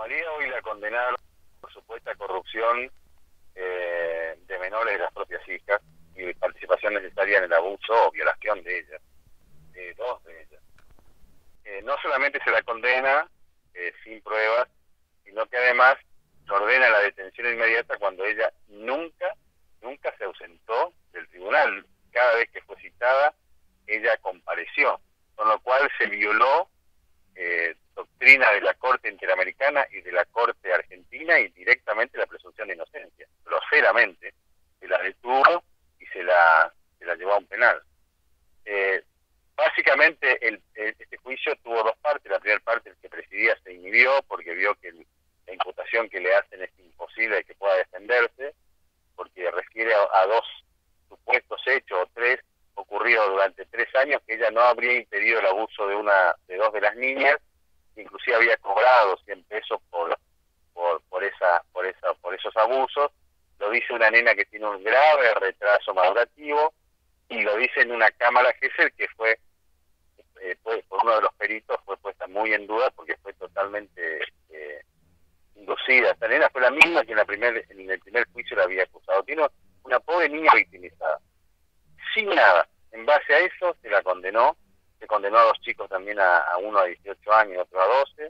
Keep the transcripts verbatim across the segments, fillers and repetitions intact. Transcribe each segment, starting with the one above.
María hoy la condenaron por supuesta corrupción eh, de menores de las propias hijas y participación necesaria en el abuso o violación de ellas, de dos de ellas. Eh, no solamente se la condena eh, sin pruebas, sino que además se ordena la detención inmediata cuando ella nunca, nunca se ausentó del tribunal. Cada vez que fue citada, ella compareció, con lo cual se violó eh, doctrina de la Corte Interamericana y de la Corte Argentina y directamente la presunción de inocencia. Groseramente se la detuvo y se la, se la llevó a un penal. Eh, básicamente el, el, este juicio tuvo dos partes. La primera parte, el que presidía, se inhibió porque vio que el, la imputación que le hacen es imposible de que pueda defenderse, porque refiere a, a dos supuestos hechos o tres ocurridos durante tres años que ella no habría impedido el abuso de una de dos de las niñas, inclusive había cobrado cien pesos por por por esa por esa por esos abusos. Lo dice una nena que tiene un grave retraso madurativo y lo dice en una cámara Gesell que fue, eh, fue por uno de los peritos fue puesta muy en duda porque fue totalmente eh, inducida. Esta nena fue la misma que en la primer en el primer juicio la había acusado. Tiene una pobre niña victimizada. Sin nada. En base a eso se la condenó, se condenó a dos chicos también, a, a uno a dieciocho años y otro a doce,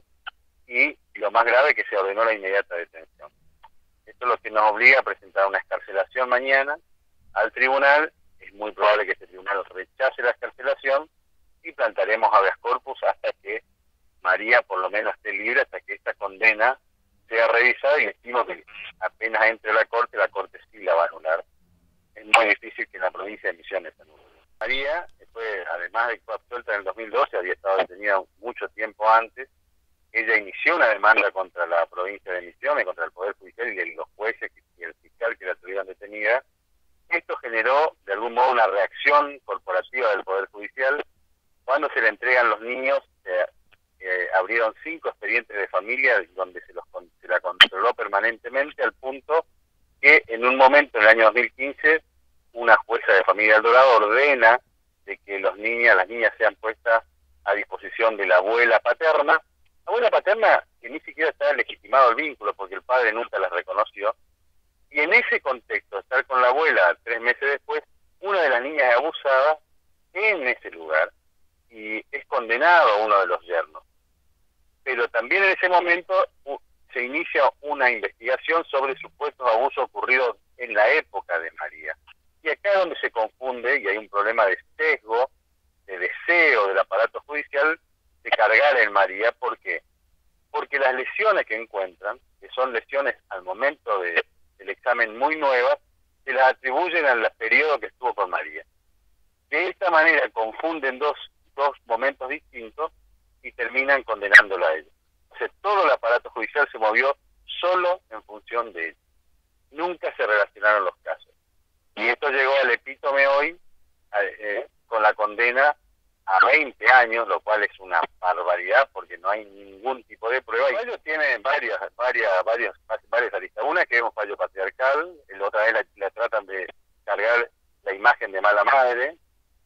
y lo más grave que se ordenó la inmediata detención. Esto es lo que nos obliga a presentar una excarcelación mañana al tribunal. Es muy probable que este tribunal rechace la excarcelación y plantaremos habeas corpus hasta que María por lo menos esté libre, hasta que esta condena sea revisada, y estimo que apenas entre a la Corte, la Corte sí la va a anular. Es muy difícil que en la provincia de Misiones se anule. María, fue, además de que fue absuelta en el dos mil doce, había estado detenida mucho tiempo antes. Ella inició una demanda contra la provincia de Misiones, contra el Poder Judicial y los jueces y el fiscal que la tuvieron detenida. Esto generó, de algún modo, una reacción corporativa del Poder Judicial. Cuando se le entregan los niños, eh, eh, abrieron cinco expedientes de familia donde se, los, se la controló permanentemente, al punto que en un momento, en el año dos mil quince, una jueza de familia del Dorado ordena de que los niñas, las niñas sean puestas a disposición de la abuela paterna. La abuela paterna que ni siquiera estaba legitimado el vínculo porque el padre nunca las reconoció. Y en ese contexto, estar con la abuela tres meses después, una de las niñas es abusada en ese lugar y es condenado a uno de los yernos. Pero también en ese momento se inicia una investigación sobre supuestos abusos ocurridos en la época de María. Y acá es donde se confunde y hay un problema de sesgo, de deseo del aparato judicial de cargar en María. ¿Por qué? Porque las lesiones que encuentran, que son lesiones al momento de, del examen muy nuevas, se las atribuyen al periodo que estuvo con María. De esta manera confunden dos, dos momentos distintos y terminan condenándola a ella. O sea, todo el aparato judicial se movió solo en función de ella. Nunca se relacionaron los casos. Y esto llegó al epítome hoy eh, con la condena a veinte años, lo cual es una barbaridad porque no hay ningún tipo de prueba. Y ellos tienen varias, varias, varias, varias aristas. Una que es un fallo patriarcal, la otra vez la, la tratan de cargar la imagen de mala madre,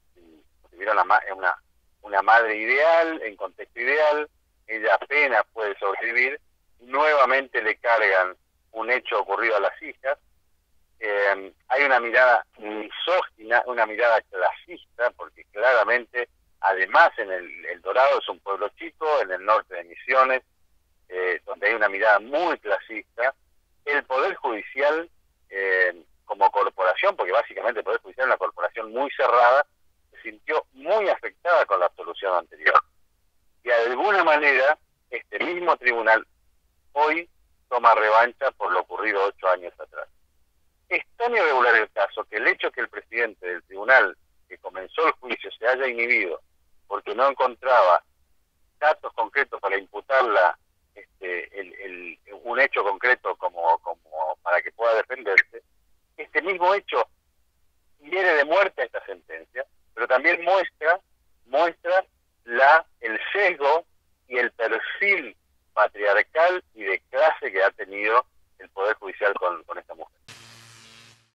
si vieron la, una, una madre ideal, en contexto ideal, ella apenas puede sobrevivir, nuevamente le cargan un hecho ocurrido a las hijas. Eh, hay una mirada misógina, una mirada clasista, porque claramente, además en el, el Dorado es un pueblo chico, en el norte de Misiones, eh, donde hay una mirada muy clasista. El Poder Judicial, eh, como corporación, porque básicamente el Poder Judicial es una corporación muy cerrada, se sintió muy afectada con la absolución anterior. Y de alguna manera, este mismo tribunal hoy toma revancha por lo ocurrido ocho años atrás. Es tan irregular el caso que el hecho que el presidente del tribunal que comenzó el juicio se haya inhibido porque no encontraba datos concretos para imputarla este, el, el, un hecho concreto como, como para que pueda defenderse, este mismo hecho hiere de muerte a esta sentencia, pero también muestra, muestra la, el sesgo y el perfil patriarcal y de clase que ha tenido el Poder Judicial con, con esta mujer.